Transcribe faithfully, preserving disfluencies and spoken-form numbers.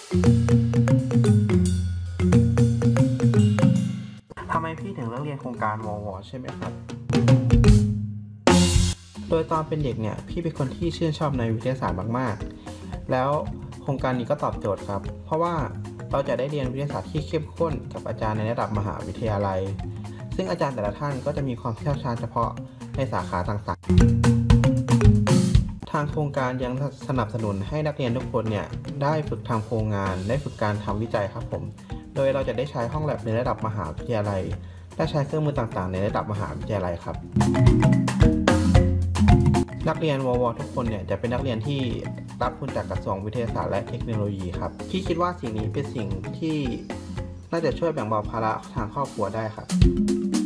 ทำไมพี่ถึงเลือกเรียนโครงการววใช่ไหมครับโดยตอนเป็นเด็กเนี่ยพี่เป็นคนที่ชื่นชอบในวิทยาศาสตร์มากๆแล้วโครงการนี้ก็ตอบโจทย์ครับเพราะว่าเราจะได้เรียนวิทยาศาสตร์ที่เข้มข้นกับอาจารย์ในระดับมหาวิทยาลัยซึ่งอาจารย์แต่ละท่านก็จะมีความเชี่ยวชาญเฉพาะในสาขาต่างๆทางโครงการยังสนับสนุนให้นักเรียนทุกคนเนี่ยได้ฝึกทำโครงงานได้ฝึกการทำวิจัยครับผมโดยเราจะได้ใช้ห้องแลบในระดับมหาวิทยาลัยและใช้เครื่องมือต่างๆในระดับมหาวิทยาลัยครับนักเรียนววทุกคนเนี่ยจะเป็นนักเรียนที่รับทุนจากกระทรวงวิทยาศาสตร์และเทคโนโลยีครับพี่คิดว่าสิ่งนี้เป็นสิ่งที่น่าจะช่วยแบ่งเบาภาระทางครอบครัวได้ครับ